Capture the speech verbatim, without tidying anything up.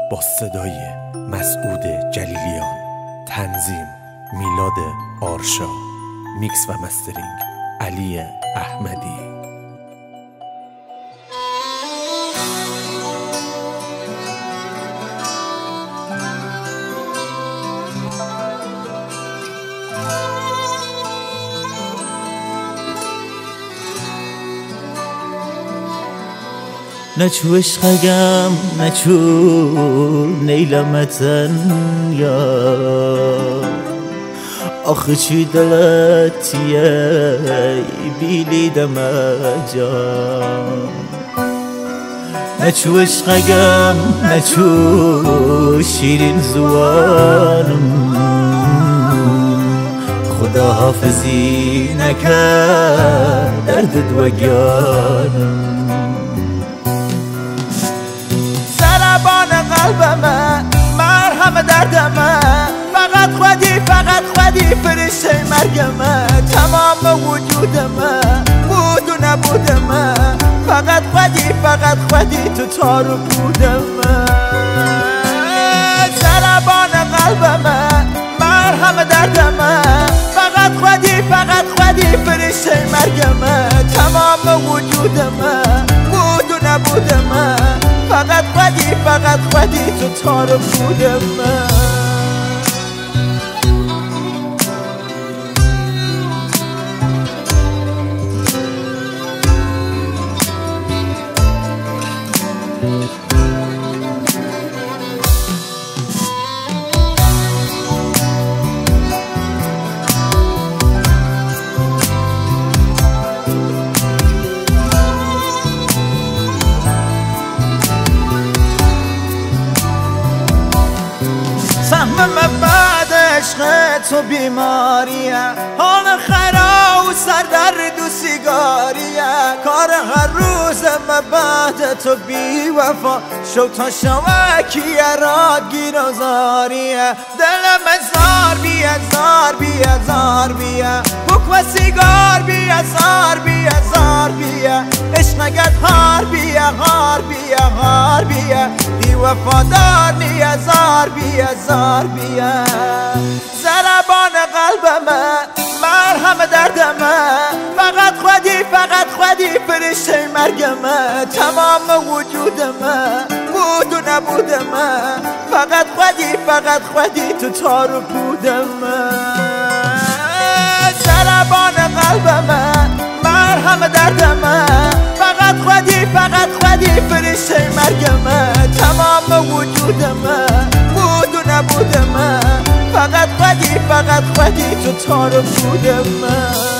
با صدای مسعود جلیلیان، تنظیم میلاد آرشا، میکس و مسترینگ علی احمدی. نچو عشقگم نچو نیلمه تنیا، آخه چی دلتیه بیلدمه جان. نچو عشقگم نچو شیرین زوانم، خوداحافظی نکرد دردت و گیانم. ضربان قلبمه مرحم دردمه، فقط خودی فقط خودی فرشتی مرگمه. تمام وجودمه بود و نبودمه، فقط خودی فقط خودی تو تارو بودمه. ضربان قلبمه مرحم دردمه، فقط خودی فقط خودی فرشتی مرگمه. تمام وجودمه بود و نبودمه، فقط خودی فقط خودی تو تارو بودمه. فهمم بعد عشق تو بیماریه، حال خراوو سر درد و سیگاریه. کار هر روزم بعد تو بی وفا، شو تا شوکی ارات گیر و زاریه. دلم زار بیه زار بیه زار بیه، بک و سیگار بیه زار بیه زار بیه. عشقگد هار بیه هار بیه هار بیه، دی وفادار نیه زار بیه زار بیه. ضربان قلبمه مرهم دردمه، فقط خودی فقط خودی فرشتی مرگمه. تمام وجودمه بود و نبودمه، فقط خودی فقط خودی تو تارو بودمه. ضربان قلبمه مرهم دردمه، فقط خودی فقط خودی فرشتی مرگمه. تمام وجودمه بود و نبودمه، فقط خودی فقط خودی تو تارو بودمه.